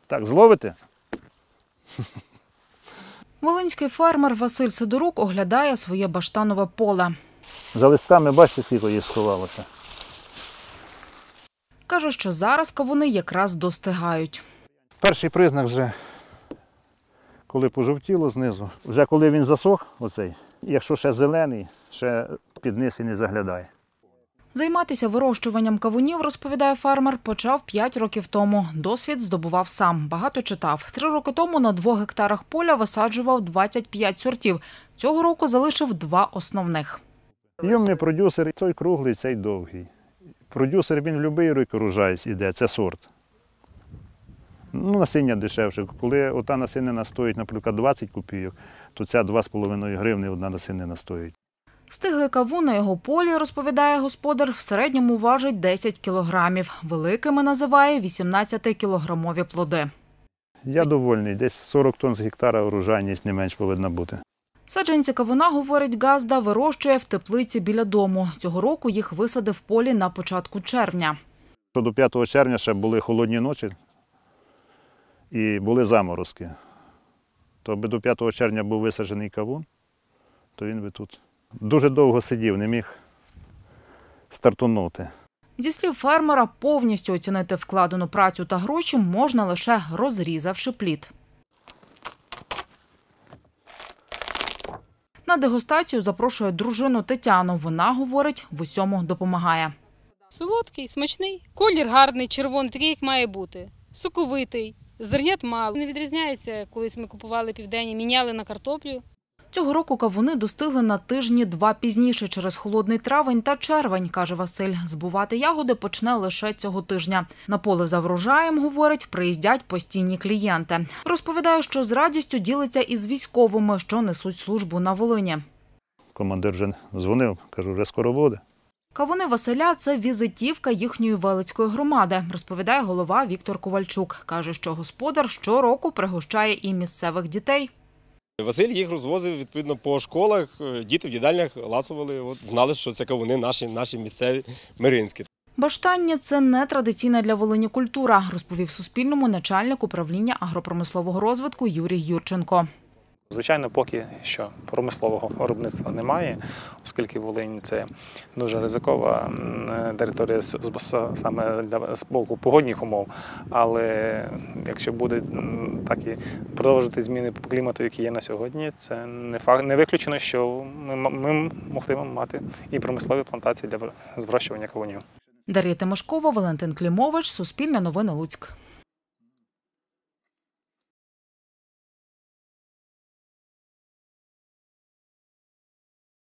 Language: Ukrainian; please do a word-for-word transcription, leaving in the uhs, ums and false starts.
Так, зловите? Волинський фермер Василь Сидорук оглядає своє баштанове поле. За листками бачите, скільки їх сховалося. Каже, що зараз кавуни якраз достигають. Перший признак вже, коли пожовтіло знизу, вже коли він засох, оцей, якщо ще зелений, ще під низ і не заглядає. Займатися вирощуванням кавунів, розповідає фермер, почав п'ять років тому. Досвід здобував сам, багато читав. Три роки тому на двох гектарах поля висаджував двадцять п'ять сортів. Цього року залишив два основних. Йомний продюсер, цей круглий, цей довгий. Продюсер, він в будь-який рік урожай йде, це сорт. Ну, насіння дешевше. Коли ота насінина стоїть, наприклад, двадцять копійок, то ця два з половиною гривні одна насінина стоїть. Стиглий кавун на його полі, розповідає господар, в середньому важить десять кілограмів. Великими називає вісімнадцятикілограмові плоди. Я довольний, десь сорок тонн з гектара урожайність не менш повинна бути. Саджанці кавуна, говорить Газда, вирощує в теплиці біля дому. Цього року їх висадив в полі на початку червня. До п'ятого червня ще були холодні ночі і були заморозки. То аби до п'ятого червня був висаджений кавун, то він би тут дуже довго сидів, не міг стартунути. Зі слів фермера, повністю оцінити вкладену працю та гроші можна лише розрізавши плід. На дегустацію запрошує дружину Тетяну. Вона, говорить, в усьому допомагає. Солодкий, смачний, колір гарний, червоний, такий, як має бути. Соковитий, зернят мало. Не відрізняється, колись ми купували південні, міняли на картоплю. Цього року кавуни достигли на тижні два пізніше через холодний травень та червень, каже Василь. Збувати ягоди почне лише цього тижня. На поле за врожаєм, говорить, приїздять постійні клієнти. Розповідає, що з радістю ділиться із військовими, що несуть службу на Волині. Командир вже дзвонив, кажу, вже скоро буде. Кавуни Василя – це візитівка їхньої Велицької громади, розповідає голова Віктор Ковальчук. Каже, що господар щороку пригощає і місцевих дітей. Василь їх розвозив відповідно по школах, діти в їдальнях ласували, от, знали, що це кавуни наші, наші місцеві, миринські. Баштання – це не традиційна для Волині культура, розповів Суспільному начальник управління агропромислового розвитку Юрій Юрченко. Звичайно, поки що промислового виробництва немає, оскільки Волинь – це дуже ризикова територія саме для, з боку погодних умов. Але якщо буде так і продовжити зміни по клімату, які є на сьогодні, це не факт, не виключено, що ми, ми могли б мати і промислові плантації для зрощування кавунів. Дар'я Тимошкова, Валентин Клімович, Суспільне новини, Луцьк.